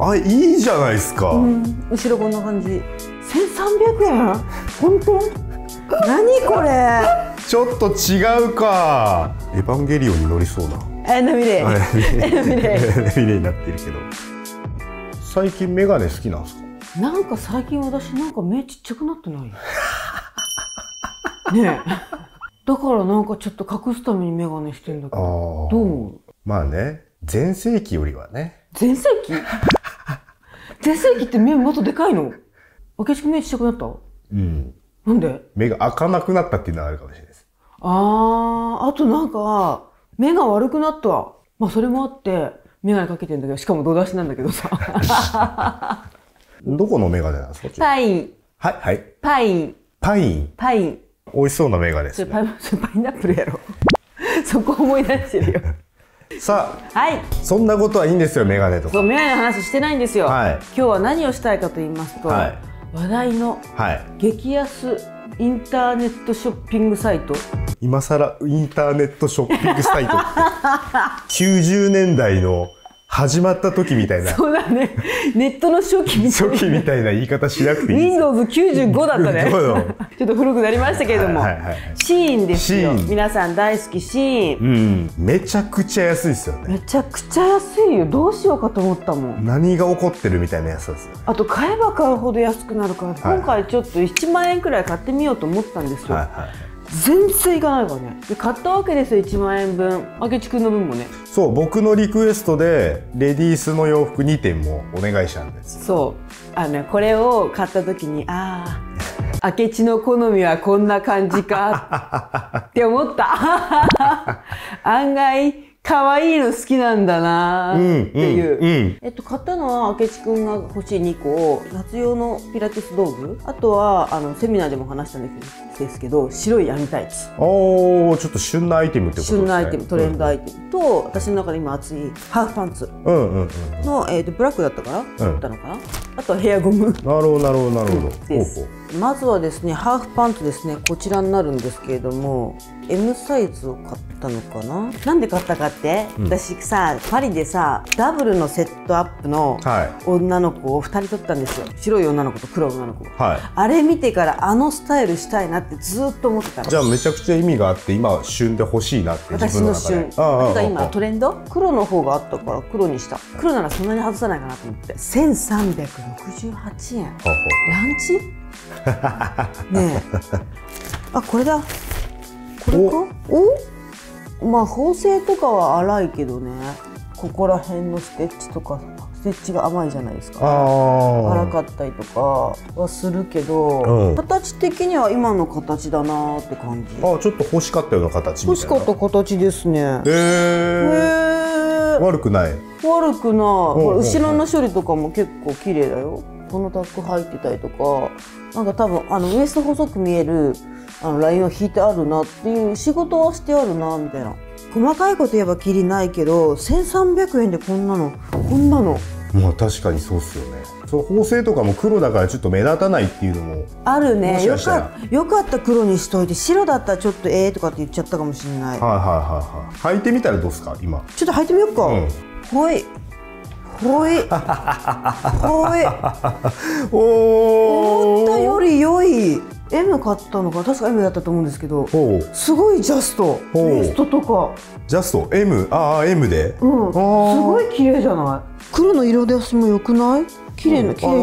あ、いいじゃないですか。 後ろこんな感じ。1300円？本当？何これ？ ちょっと違うか。エヴァンゲリオンに乗りそうな。 エナミレイ。エナミレイ。 エナミレイになってるけど。最近メガネ好きなんですか？ なんか最近私なんか目ちっちゃくなってない？ねえ。だからなんかちょっと隠すためにメガネしてんだけど。どう思う？ まあね、全盛期よりはね。 全盛期？全盛期って目もっとでかいの？明智君目ちっちゃくなった？うん。なんで？ 目が開かなくなったっていうのはあるかもしれないです。 あとなんか目が悪くなった。まあそれもあってメガネかけてんだけど、しかも土出しなんだけどさ。 どこのメガネなんですか？ パイン。 はいはい。 パイン。 パイン。 パイン。 美味しそうなメガネですね。 それパイナップルやろ。そこ思い出してるよ。 さあ、 はい。 そんなことはいいんですよ、メガネとか。 そう、メガネの話してないんですよ。 はい。 今日は何をしたいかと言いますと、 はい、 話題の激安インターネットショッピングサイト。 今更インターネットショッピングサイトって90年代の始まった時みたいな。 そうだね。ネットの初期みたいな。 初期みたいな言い方しなくていいです。 Windows 95だったね。ちょっと古くなりましたけれども。シーンですよ。皆さん大好きシーン。 めちゃくちゃ安いですよね。 めちゃくちゃ安いよ。どうしようかと思ったもん。 何が起こってるみたいな安さですよ。 あと買えば買うほど安くなるから、今回ちょっと1万円くらい買ってみようと思ったんですよ。全然いかないからね。で買ったわけですよ、1万円分。明智くんの分もね。 そう、僕のリクエストでレディースの洋服2点もお願いしたんです。 そう、これを買った時に、明智の好みはこんな感じかって思った。案外可愛いの好きなんだなーっていう。買ったのは明智くんが欲しい2個、夏用のピラティス道具、あとはセミナーでも話したんですけど、白い網タイツ。 おー、ちょっと旬なアイテムってことですね。 旬なアイテム、トレンドアイテムと、私の中で今熱いハーフパンツのブラックだったかな、だったのかな。あとはヘアゴム。なるほどなるほどなるほど。 まずはですね、ハーフパンツですね。こちらになるんですけれども、M サイズを買ったのかな。なんで買ったかって、私さ、パリでさ、ダブルのセットアップの女の子を2人撮ったんですよ。白い女の子と黒い女の子。あれ見てからあのスタイルしたいなってずっと思ってた。 じゃあめちゃくちゃ意味があって、今旬で欲しいなって私の旬。ただ今トレンド黒の方があったから黒にした。黒ならそんなに外さないかなと思って。1368円。ランチ？ねえ。これだ。これか？まあ縫製とかは粗いけどね。ここら辺のステッチとかステッチが甘いじゃないですか。粗かったりとかはするけど、形的には今の形だなって感じ。 ちょっと欲しかったような形みたいな。 欲しかった形ですね。 悪くない。 悪くない。後ろの処理とかも結構綺麗だよ。このタック入ってたりとか、なんか多分ウエスト細く見えるラインを引いてあるなっていう仕事はしてあるなみたいな。細かいこと言えばきりないけど、1300円でこんなの。 まあ確かにそうっすよね。そう縫製とかも黒だからちょっと目立たないっていうのもあるね。よかった黒にしといて、白だったらちょっととかって言っちゃったかもしれない。履いてみたらどうですか今。ちょっと履いてみようか。ほい。思ったより良い。M 買ったのか、確か M だったと思うんですけど、すごいジャスト。ウエストとかジャスト M。M で。すごい綺麗じゃない。黒の色出しも良くない？綺麗じゃない？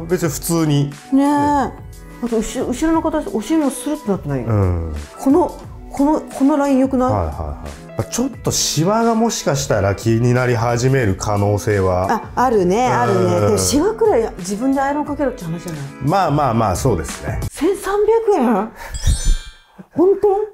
別に普通にねえ。あと後ろの形、お尻もスルッとなってない？このライン良くない？ ちょっとシワがもしかしたら気になり始める可能性はあるね。でもシワくらい自分でアイロンかけるって話じゃない？ まあそうですね。 1300円？本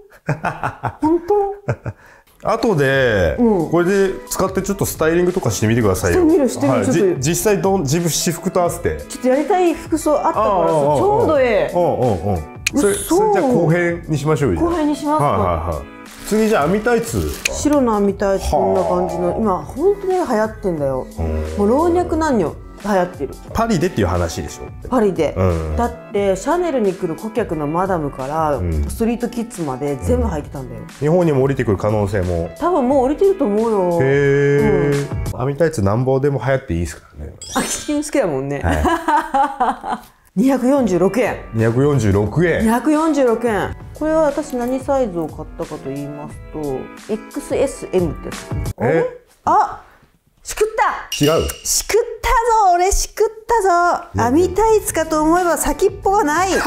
当？ 後でこれで使ってちょっとスタイリングとかしてみてくださいよ。 してみる。 実際私服と合わせてちょっとやりたい服装あったからさ、ちょうどええ。 それじゃあ後編にしましょうよ。 後編にしますか。 次じゃあ網タイツ。 白の網タイツ、こんな感じの。今本当に流行ってんだよ。もう老若男女流行ってる。 パリでっていう話でしょ。 パリで。だってシャネルに来る顧客のマダムからストリートキッズまで全部履いてたんだよ。 日本にも降りてくる可能性も。 多分もう降りてると思うよ。 網タイツなんぼでも流行っていいですからね。 あきちくん好きだもんね。246円。 246円。 246円。これは私何サイズを買ったかと言いますと XSM ってやつ。あ、しくった。 違う。 しくったぞ、俺しくったぞ。網タイツかと思えば先っぽがない。あ、じゃ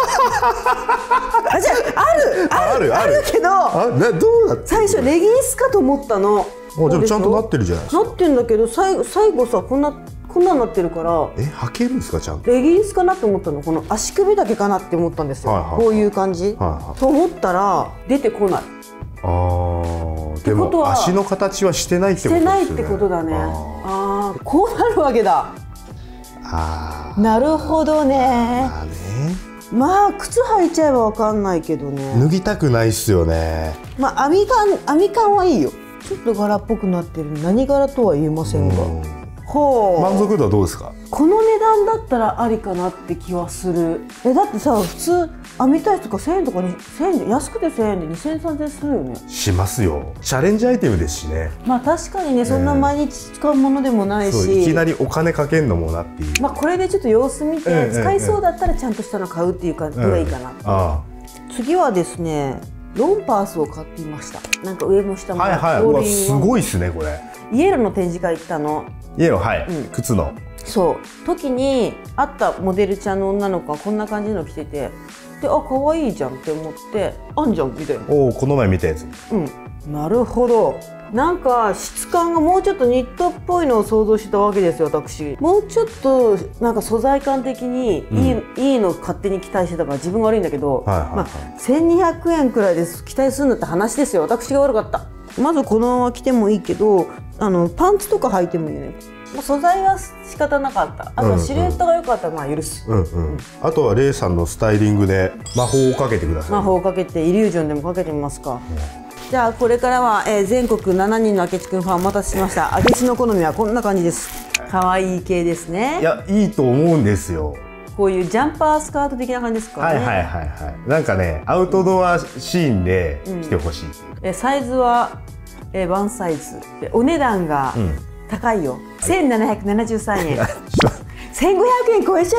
あるけど。 どうだった。 最初レギンスかと思ったの。 じゃあちゃんとなってるじゃないですか。 なってんだけど最後さこんなんなってるから。 履けるんですかちゃんと。 レギンスかなって思ったの。この足首だけかなって思ったんですよ。こういう感じ。と思ったら出てこない。でも足の形はしてないってことですね。 してないってことだね。こうなるわけだ。なるほどね。まあ靴履いちゃえばわかんないけどね。 脱ぎたくないっすよね。 まあ網感はいいよ。ちょっと柄っぽくなってる。何柄とは言えませんが。 満足度はどうですか。 この値段だったらありかなって気はする。だってさ、普通網タイツとか1000円とか1000円で安くて1000円で2000円3000円するよね。しますよ。チャレンジアイテムですしね。 まあ確かにね、そんな毎日使うものでもないし、 いきなりお金かけんのもなっていう。 まあこれでちょっと様子見て使いそうだったらちゃんとしたの買うっていう感じがいいかな。次はですね、ロンパースを買っていました。なんか上も下もローリング。すごいですねこれ。 イエローの展示会行ったの。 イエロー、靴の。 そう時に会ったモデルちゃんの女の子がこんな感じの着てて、で可愛いじゃんって思ってあんじゃんみたいな。 この前見たやつ。 なるほど。なんか質感がもうちょっとニットっぽいのを想像してたわけですよ私。もうちょっとなんか素材感的にいいの勝手に期待してたから自分が悪いんだけど、1200円くらいです期待するんだって話ですよ。私が悪かった。まずこのまま着てもいいけどパンツとか履いてもいいよね。素材は仕方なかった。あとシルエットが良かったらまあ許す。 あとはレイさんのスタイリングで魔法をかけてください。 魔法をかけてイリュージョンでもかけてみますか。じゃあこれからは、全国7人の明智くんファンお待たせしました。明智の好みはこんな感じです。可愛い系ですね。 いやいいと思うんですよ。 こういうジャンパースカート的な感じですかね。 なんかねアウトドアシーンで着てほしい。 サイズはワンサイズでお値段が高いよ。1773円。1500円超えちゃった。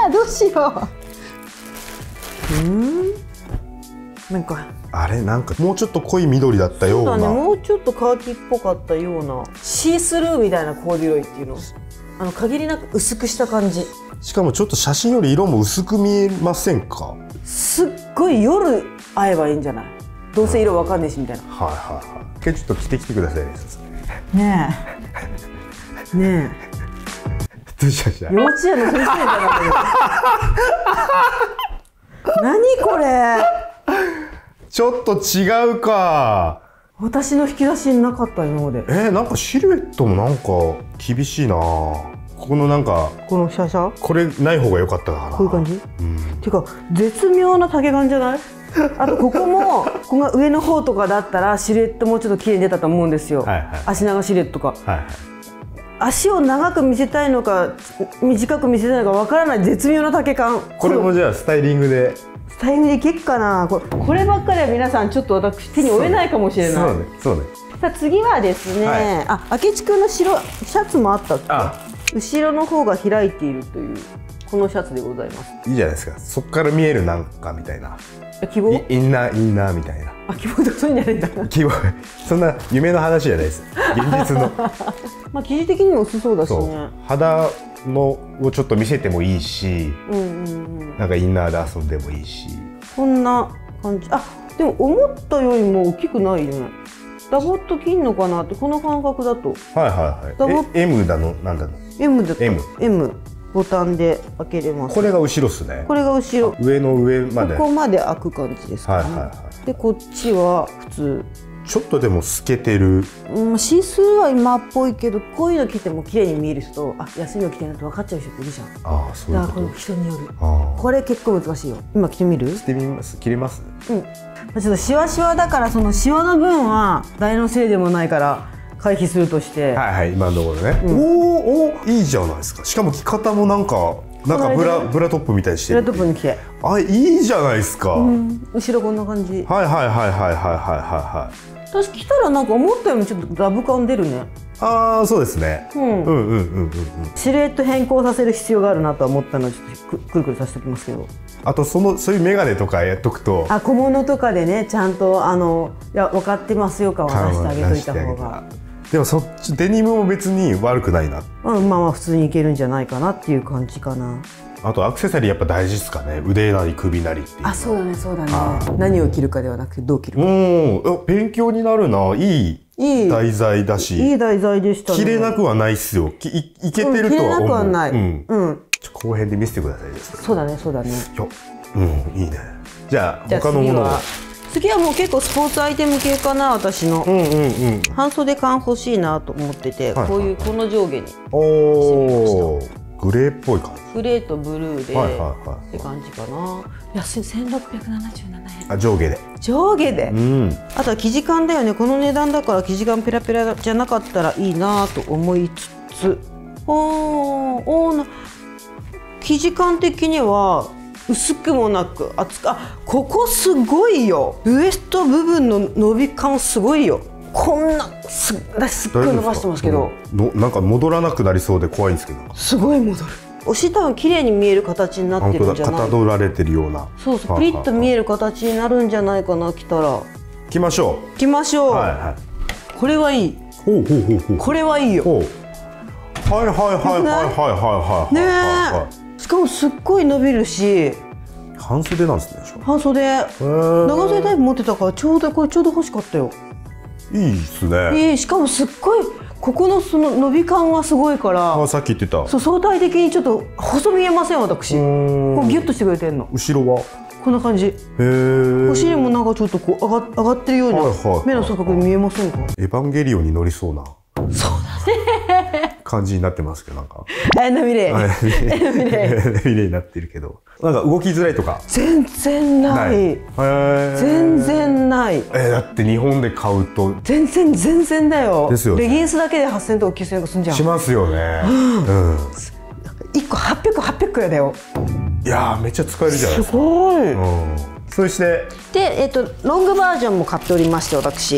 どうしよう。なんかなんかもうちょっと濃い緑だったような。 そうだね、もうちょっとカーキっぽかったようなシースルーみたいなコーデュロイっていうの限りなく薄くした感じ。 しかもちょっと写真より色も薄く見えませんか。 すっごい夜会えばいいんじゃない。どうせ色わかんねえしみたいな。 ちょっと着てきてくださいねえねえ。どうしました。 幼稚園の先生じゃない。何これ。 ちょっと違うか。 私の引き出しになかった今まで。 なんかシルエットもなんか厳しいな。このなんかこのシャシャこれない方が良かったかな。 こういう感じ。ていうか絶妙な丈感じゃない。あとここが上の方とかだったらシルエットもうちょっと綺麗に出たと思うんですよ。足長シルエットとか。足を長く見せたいのか短く見せたいのかわからない絶妙な丈感。 これもじゃあスタイリングで。 スタイリングでいけっかな。こればっかりは皆さんちょっと私手に負えないかもしれない。 そうね。 さあ次はですね、明智くんの白シャツもあったっけ。後ろの方が開いているというこのシャツでございます。 いいじゃないですか。そっから見えるなんかみたいな。 希望？ インナーみたいな。 希望とかそういうんじゃないんだ。 希望。そんな夢の話じゃないです。現実の。 まあ生地的にも薄そうだしね。 肌のをちょっと見せてもいいし、なんかインナーで遊んでもいいし。 こんな感じ。でも思ったよりも大きくないよね。ダボっと切んのかなってこの感覚だと。M だのなんだの。M だと。M。ボタンで開けれます。 これが後ろっすね。 これが後ろ。 上の上まで。 ここまで開く感じですかね。でこっちは普通。 ちょっとでも透けてる。 シースルーは今っぽいけど、こういうの着ても綺麗に見える人と、安いの着てるのって分かっちゃう人っているじゃん。 そういうこと。 だからこれ人による。これ結構難しいよ。今着てみる？ 着てみます。着れます？ ちょっとシワシワだからそのシワの分は誰のせいでもないから。回避するとして。 今のところね。いいじゃないですか。しかも着方もなんかブラトップみたいにしてる。 ブラトップに着て。 いいじゃないですか。 後ろこんな感じ。 はい。 私着たらなんか思ったよりちょっとラブ感出るね。 ああそうですね。 シルエット変更させる必要があるなとは思ったので、ちょっとくるくるさせておきますけど。 あとそういうメガネとかやっとくと、 小物とかでね、ちゃんといや分かってますよ感は出してあげといた方が。 でもそっちデニムも別に悪くないな。 まあ普通にいけるんじゃないかなっていう感じかな。 あとアクセサリーやっぱ大事ですかね。腕なり首なりっていう。 そうだねそうだね。何を着るかではなくてどう着るか。 勉強になるな。いい題材だし。 いい題材でしたね。 着れなくはないっすよ。いけてるとは思う。着れなくはない。後編で見せてくださいです。 そうだねそうだね。 いいね。じゃあ他のものは。 次はもう結構スポーツアイテム系かな、私の。半袖感欲しいなと思ってて、こういうこの上下にしてみました。 グレーっぽい感じ。 グレーとブルーでって感じかな。安い、1677円。 上下で。 上下で。あとは生地感だよね。この値段だから生地感ペラペラじゃなかったらいいなと思いつつ、生地感的には薄くもなく厚く、ここすごいよ。ウエスト部分の伸び感すごいよ。こんな私すっごい伸ばしてますけど、 なんか戻らなくなりそうで怖いんですけど。 すごい戻る。お尻多分綺麗に見える形になってるんじゃない。 かたどられてるような。 そうプリッと見える形になるんじゃないかな。着たら着ましょう。 着ましょう。これはいい。これはいいよ。ねえ。しかもすっごい伸びるし。 半袖なんですね。 半袖。長袖タイプ持ってたからちょうど欲しかったよ。 いいですね。 しかもすっごいここのその伸び感がすごいから。 さっき言ってた。 相対的にちょっと細見えません私。こうギュッとしてくれてんの。 後ろはこんな感じ。お尻もなんかちょっとこう上がってるような目の錯覚に見えませんか。 エヴァンゲリオンに乗りそうな。 そうだね。 感じになってますけど、なんか。 ナミレになってるけど、なんか動きづらいとか。 全然ない。全然ない。 だって日本で買うと。 全然だよ。 ですよね。 レギンスだけで8000とか9000とかすんじゃん。 しますよね。 1個800やだよ。 いやめっちゃ使えるじゃないですか。 すごい。 そしてロングバージョンも買っておりまして、私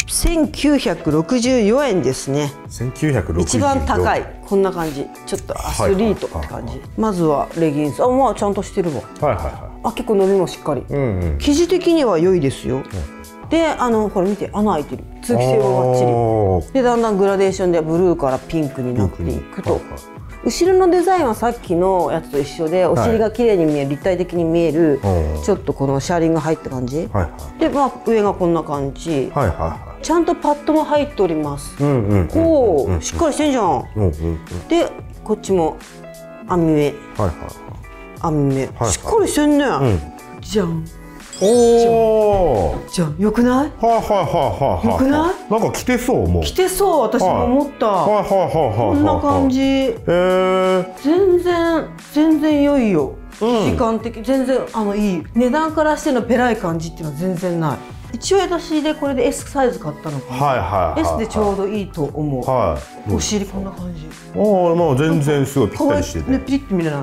1964円ですね。 1964円。 一番高い。こんな感じ。ちょっとアスリートって感じ。まずはレギンス。まあちゃんとしてるわ。結構伸びもしっかり。生地的には良いですよ。でこれ見て、穴開いてる。通気性はバッチリで、だんだんグラデーションでブルーからピンクになっていくと。後ろのデザインはさっきのやつと一緒で、お尻が綺麗に見える、立体的に見える、ちょっとこのシャーリングが入った感じで、上がこんな感じ。ちゃんとパッドも入っております。しっかりしてんじゃん。でこっちも網目、網目しっかりしてんね。じゃん。じゃん。よくない？よくない？ なんか着てそう。もう着てそう。私も思った。こんな感じ。全然良いよ。時間的全然いい。値段からしてのペライ感じっていうのは全然ない。一応私でこれで S サイズ買ったのかな。S でちょうどいいと思う。お尻こんな感じ。 まあ全然すごいぴったりしてて。 ピリッと見れない？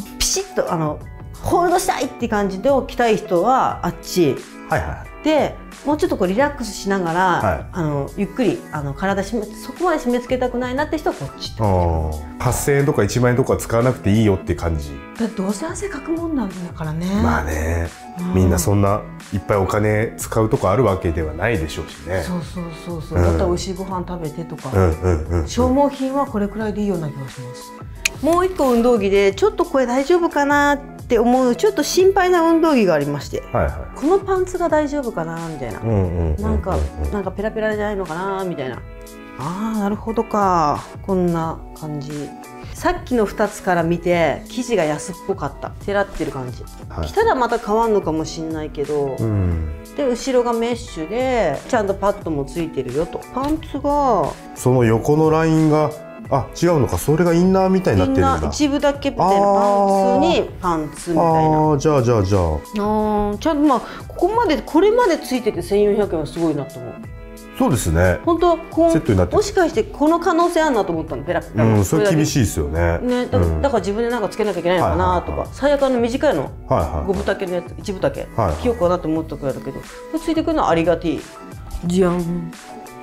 ピシッとホールドしたいって感じで着たい人はあっち。でもうちょっとこうリラックスしながら、ゆっくり体そこまで締め付けたくないなって人はこっちって感じ。 8000円とか1万円とか使わなくていいよって感じ。 だってどうせ汗かくもんなんだからね。 まあね、みんなそんないっぱいお金使うとこあるわけではないでしょうしね。 そうだったら美味しいご飯食べてとか、消耗品はこれくらいでいいような気がします。もう一個運動着でちょっとこれ大丈夫かなって思うちょっと心配な運動着がありまして、このパンツが大丈夫かなみたいな、なんかペラペラじゃないのかなみたいな。なるほどか。こんな感じ。さっきの2つから見て生地が安っぽかった。てらってる感じ。着たらまた変わんのかもしんないけど、で後ろがメッシュでちゃんとパッドもついてるよと。パンツがその横のラインが違うのか。それがインナーみたいになってるんだ。 一部だけみたいなパンツにパンツみたいな。 じゃあちゃんとこれまでついてて1400円はすごいなと思う。 そうですね。 本当セットになってる。 もしかしてこの可能性あるなと思ったの。ペラペラ。 それ厳しいですよね。 だから自分でなんかつけなきゃいけないのかなとか。最悪短いの5分丈のやつ1分丈着ようかなと思ったくらいだけど、ついてくるのはありがてい。じゃん。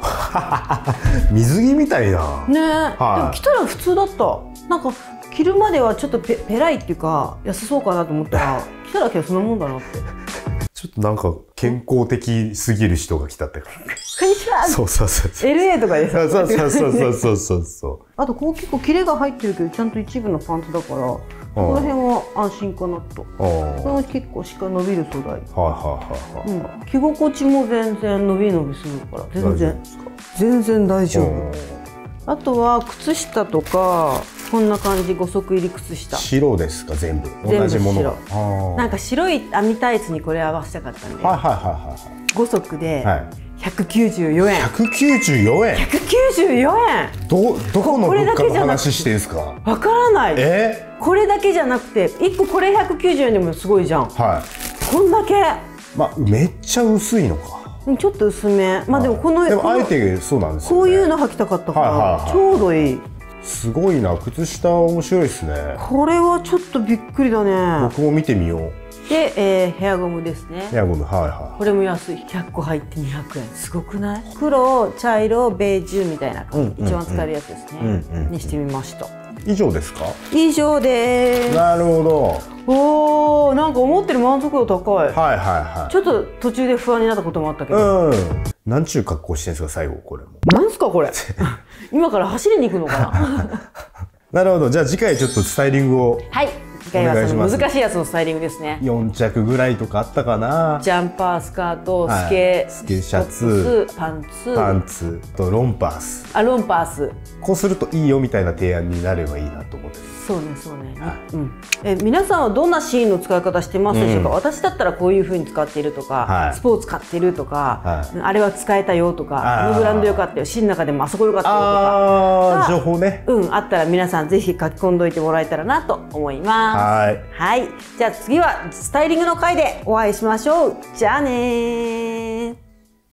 水着みたいな。 ね、 はい、 でも着たら普通だった。なんか着るまではちょっとペライっていうか安そうかなと思ったら着たらけどそんなもんだなって。 ちょっとなんか健康的すぎる人が来たって感じ。 こんにちは。 そうそうそう。 LA とかでさ。 そうそうそうそうそう。 あとこう結構キレが入ってるけどちゃんと一部のパンツだからこの辺は安心かなと。これは結構しっかり伸びる素材。はいはいはいはい。着心地も全然伸び伸びするから全然大丈夫。あとは靴下とかこんな感じ5足入り靴下。 白ですか全部。同じものが。 なんか白い網タイツにこれ合わせたかったんで。はいはいはいはい。5足で194円。 194円。 194円。 どこの物価の話してんすか。 わからない。これだけじゃなくて1個これ190円でもすごいじゃん。はい。こんだけ。 まあめっちゃ薄いのか。 ちょっと薄め。まあでもこのでもあえてそうなんですよね。 こういうの履きたかったからちょうどいい。 すごいな、靴下面白いですね。 これはちょっとびっくりだね。 僕も見てみよう。 で、ヘアゴムですね。 ヘアゴム、はいはい。 これも安い。100個入って200円。すごくない？黒、茶色、ベージュみたいな感じ。一番使えるやつですね。にしてみました。 以上ですか？ 以上です。 なるほど。 おお、なんか思ってる満足度高い。 はいはいはい。 ちょっと途中で不安になったこともあったけど。 なんちゅう格好してんですか最後これも。 なんすかこれ。今から走りに行くのかな。 なるほど。じゃあ次回ちょっとスタイリングを。 はい。次回はその難しいやつのスタイリングですね。 4着ぐらいとかあったかな。 ジャンパー、スカート、スケシャツ、パンツとロンパース。 あ、ロンパース。 こうするといいよみたいな提案になればいいなと思って。 そうねそうね。皆さんはどんなシーンの使い方してますでしょうか。私だったらこういう風に使っているとか、スポーツ買ってるとか、あれは使えたよとか、あのブランド良かったよ、シーンの中でもあそこ良かったよとか、 情報ね。 あったら皆さんぜひ書き込んどいてもらえたらなと思います。はい。じゃあ次はスタイリングの回でお会いしましょう。じゃあねー。